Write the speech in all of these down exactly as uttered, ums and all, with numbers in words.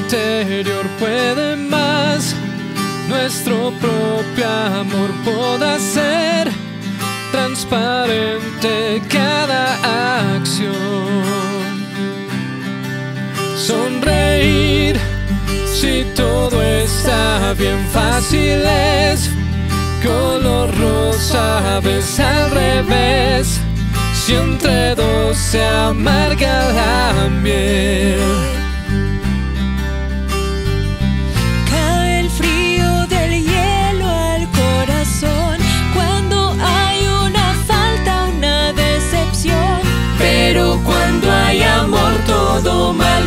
interior puede más. Nuestro propio amor podrá ser transparente cada acción. Sonreír si todo está bien fácil es color rosa, a veces al revés. Si entre dos se amarga la miel. Cae el frío del hielo al corazón cuando hay una falta, una decepción. Pero cuando hay amor todo mal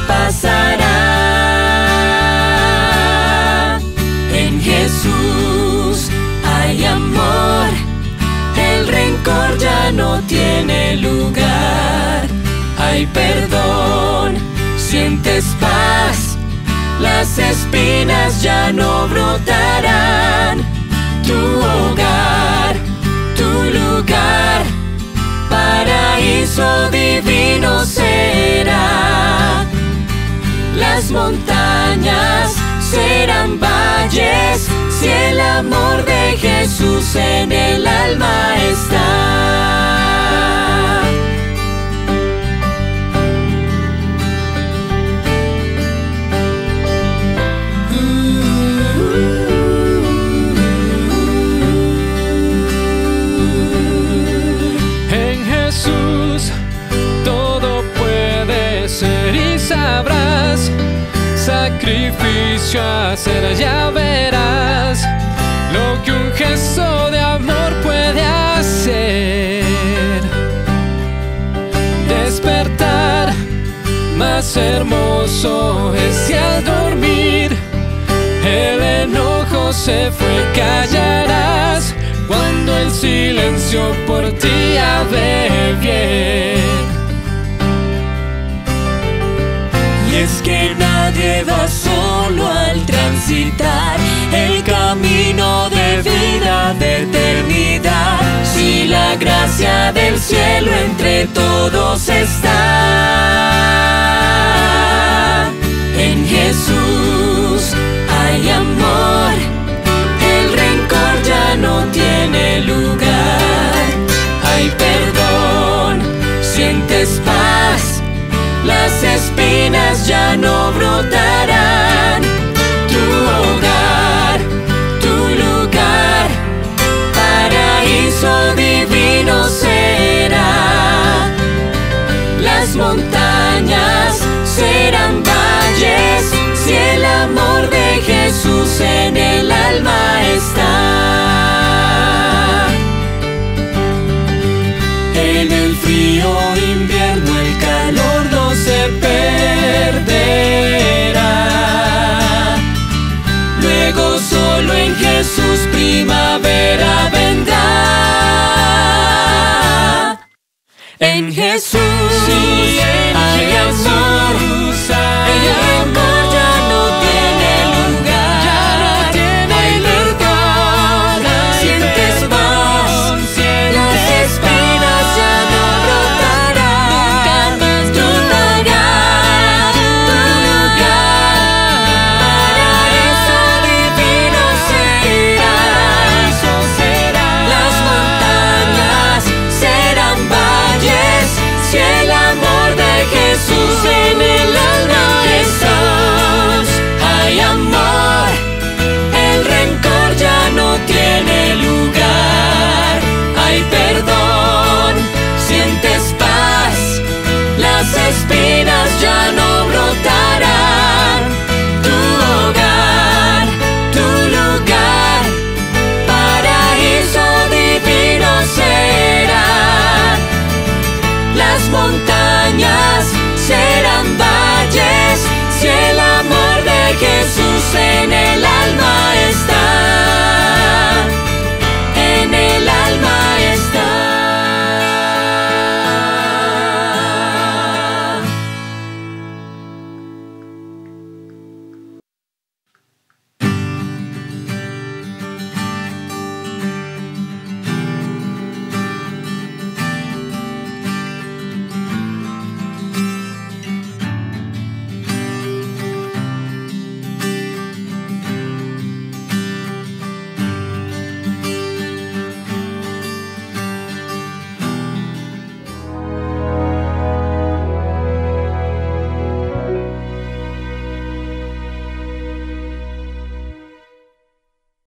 pasará. En Jesús hay amor, el rencor ya no tiene lugar. Hay perdón, sientes paz, las espinas ya no brotarán. Tu hogar, tu lugar, paraíso divino será. Las montañas serán valles si el amor de Jesús en el alma está. En Jesús todo puede ser y sabrás. Sacrificio hacer, ya verás lo que un gesto de amor puede hacer. Despertar más hermoso es si al dormir el enojo se fue. Callarás cuando el silencio por ti hable bien. Y es que nadie va solo al transitar el camino de vida, de eternidad. Si la gracia del cielo entre todos está. En Jesús hay amor, el rencor ya no tiene lugar. Hay perdón, sientes paz, las espinas ya no brotarán. Tu hogar, tu lugar, paraíso divino será. Las montañas serán valles si el amor de Jesús en el alma está. En el frío invierno el calor no se perderá. Luego solo en Jesús primavera vendrá. En Jesús, sí, en hay Jesús. Amor,